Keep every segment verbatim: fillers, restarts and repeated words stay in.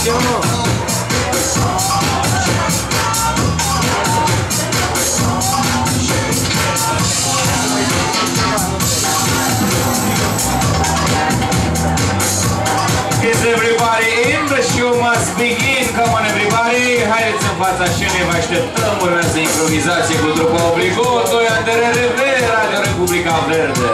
Is everybody in? The show must begin. Come on everybody. Haideți în fața scenei, vă așteptăm. Urmează improvizație cu trupa Obligo. Doi ani de R R V, Radio Republica Verde.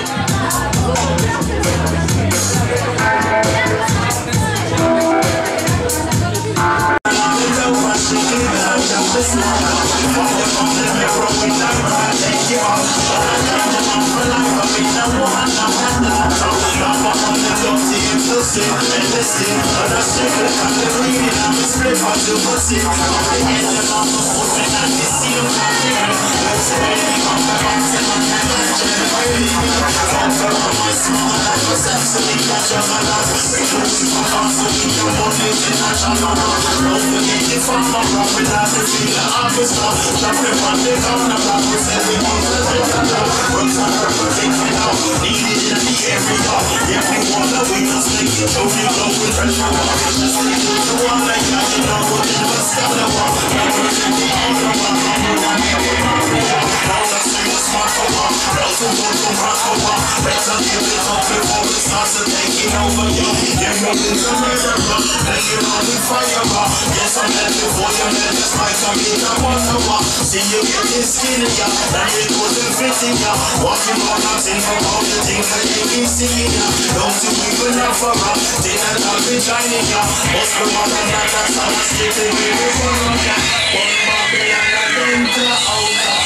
See you getting skinny, yeah. That it wasn't fitting, yeah. Walking on nothing from all the things that you be seeing, yeah. Don't you even have for her? Dinner not be shining, yeah. Most of all that, that's how I stick it with you, yeah. One more day and I don't